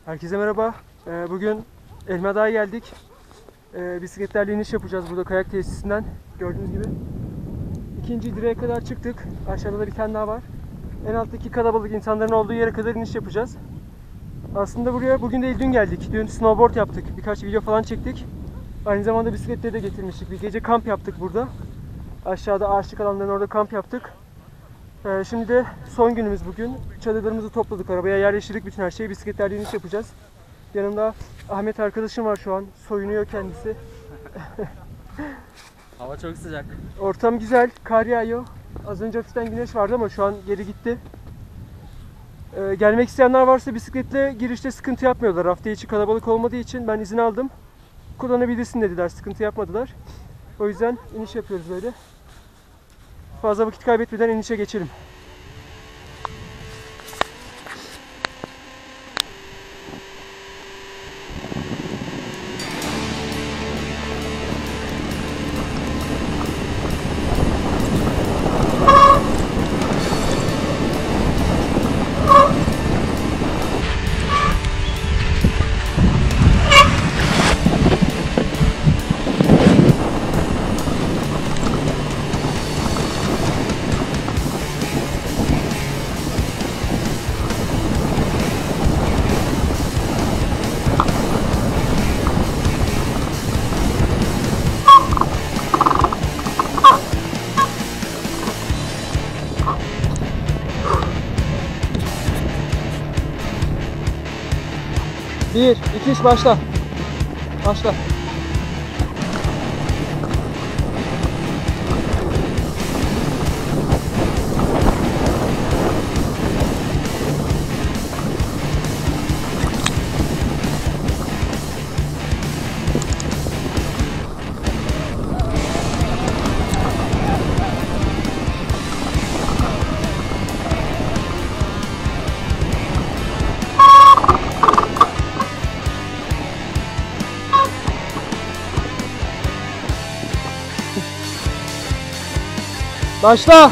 Herkese merhaba. Bugün Elmadağ'a geldik. Bisikletlerle iniş yapacağız burada kayak tesisinden. Gördüğünüz gibi. İkinci direğe kadar çıktık. Aşağıda da bir tane daha var. En alttaki kalabalık insanların olduğu yere kadar iniş yapacağız. Aslında buraya bugün değil dün geldik. Dün snowboard yaptık. Birkaç video falan çektik. Aynı zamanda bisikletleri de getirmiştik. Bir gece kamp yaptık burada. Aşağıda ağaçlık alanların orada kamp yaptık. Şimdi de son günümüz bugün. Çadırlarımızı topladık, arabaya yerleştirdik bütün her şeyi. Bisikletlerle iniş yapacağız. Yanımda Ahmet arkadaşım var şu an. Soyunuyor kendisi. Hava çok sıcak. Ortam güzel, kar yağıyor. Az önce hafiften güneş vardı ama şu an geri gitti. Gelmek isteyenler varsa bisikletle girişte sıkıntı yapmıyorlar. Hafta içi kalabalık olmadığı için ben izin aldım. Kullanabilirsin dediler, sıkıntı yapmadılar. O yüzden iniş yapıyoruz böyle. Fazla vakit kaybetmeden inişe geçelim. Bir, iki, üç, başla. Başla. Başla.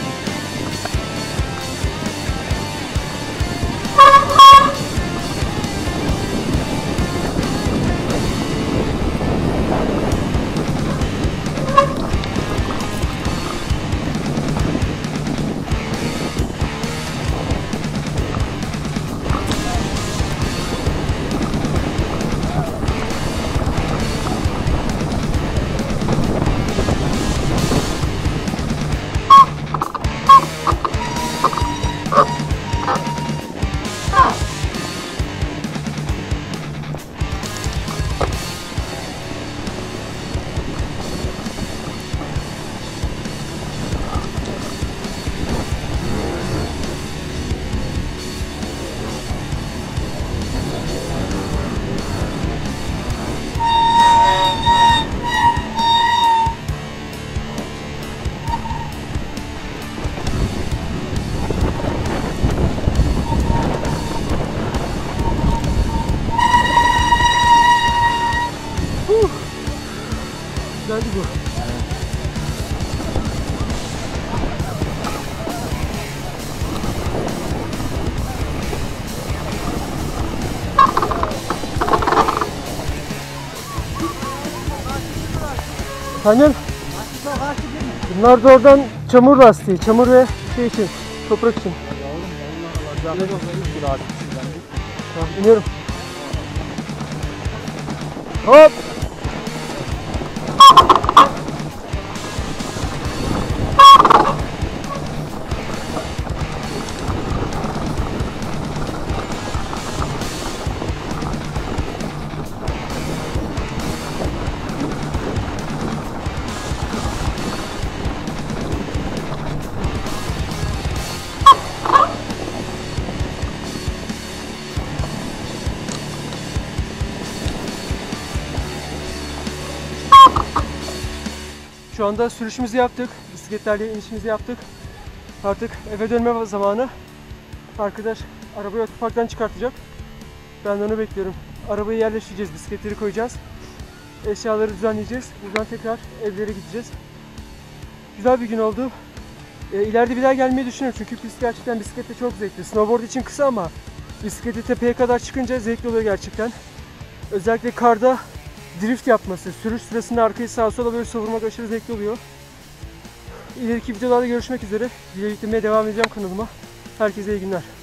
Güzeldi bu. Efendim? Bunlar da oradan çamur lastiği. Çamur ve şey için, toprak için. Tamam, iniyorum. Hop! Şu anda sürüşümüzü yaptık. Bisikletlerle inişimizi yaptık. Artık eve dönme zamanı. Arkadaş arabayı otoparktan çıkartacak. Ben de onu bekliyorum. Arabayı yerleştireceğiz, bisikletleri koyacağız. Eşyaları düzenleyeceğiz. Buradan tekrar evlere gideceğiz. Güzel bir gün oldu. İleride bir daha gelmeyi düşünüyorum çünkü pist gerçekten bisiklette çok zevkli. Snowboard için kısa ama Bisikleti tepeye kadar çıkınca zevkli oluyor gerçekten. Özellikle karda drift yapması, sürüş sırasında arkayı sağa sola böyle savurmak aşırı zevkli oluyor. İleriki videolarda görüşmek üzere. Video yüklemeye devam edeceğim kanalıma. Herkese iyi günler.